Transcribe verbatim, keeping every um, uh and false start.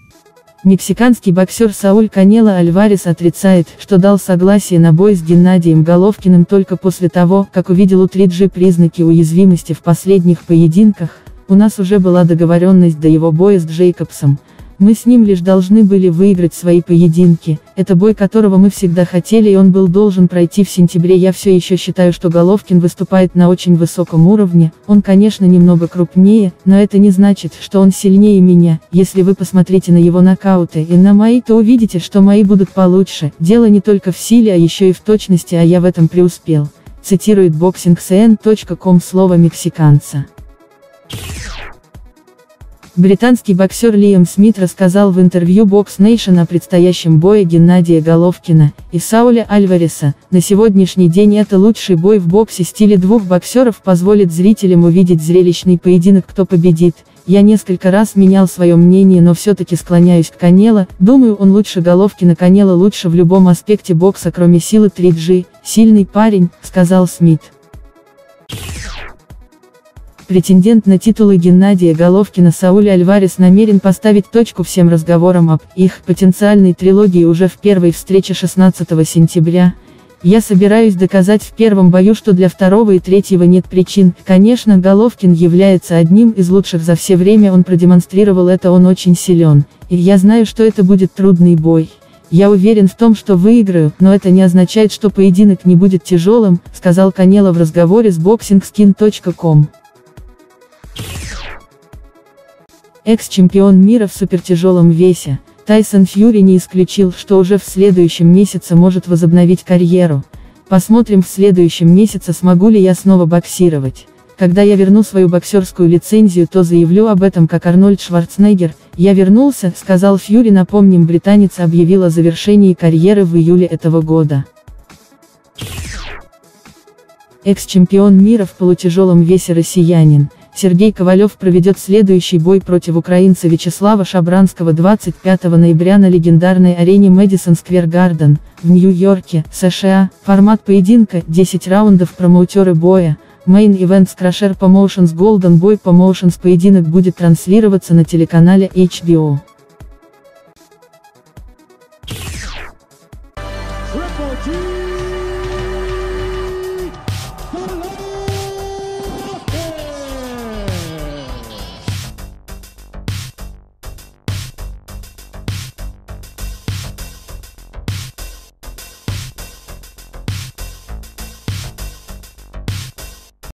Мексиканский боксер Сауль Канело Альварес отрицает, что дал согласие на бой с Геннадием Головкиным только после того, как увидел у три джи признаки уязвимости в последних поединках. У нас уже была договоренность до его боя с Джейкобсом. Мы с ним лишь должны были выиграть свои поединки, это бой, которого мы всегда хотели, и он был должен пройти в сентябре. Я все еще считаю, что Головкин выступает на очень высоком уровне, он, конечно, немного крупнее, но это не значит, что он сильнее меня. Если вы посмотрите на его нокауты и на мои, то увидите, что мои будут получше. Дело не только в силе, а еще и в точности, а я в этом преуспел. Цитирует боксинг си эн точка ком слово мексиканца. Британский боксер Лиам Смит рассказал в интервью Box Nation о предстоящем бое Геннадия Головкина и Сауля Альвареса. На сегодняшний день это лучший бой в боксе, стиле двух боксеров позволит зрителям увидеть зрелищный поединок, кто победит. Я несколько раз менял свое мнение, но все-таки склоняюсь к Канело, думаю, он лучше Головкина. Канело лучше в любом аспекте бокса, кроме силы три джи, сильный парень, сказал Смит. Претендент на титулы Геннадия Головкина Сауль Альварес намерен поставить точку всем разговорам об их потенциальной трилогии уже в первой встрече шестнадцатого сентября. Я собираюсь доказать в первом бою, что для второго и третьего нет причин. Конечно, Головкин является одним из лучших за все время, он продемонстрировал это, он очень силен. И я знаю, что это будет трудный бой. Я уверен в том, что выиграю, но это не означает, что поединок не будет тяжелым, сказал Канело в разговоре с боксинг скин точка ком. Экс-чемпион мира в супертяжелом весе, Тайсон Фьюри не исключил, что уже в следующем месяце может возобновить карьеру. Посмотрим в следующем месяце, смогу ли я снова боксировать. Когда я верну свою боксерскую лицензию, то заявлю об этом как Арнольд Шварценеггер. Я вернулся, сказал Фьюри. Напомним, британец объявил о завершении карьеры в июле этого года. Экс-чемпион мира в полутяжелом весе россиянин Сергей Ковалев проведет следующий бой против украинца Вячеслава Шабранского двадцать пятого ноября на легендарной арене Мэдисон Сквер Гарден, в Нью-Йорке, США. Формат поединка – десять раундов. Промоутеры боя – Main Event Crusher Promotions Golden Boy Promotions. Поединок будет транслироваться на телеканале эйч би о.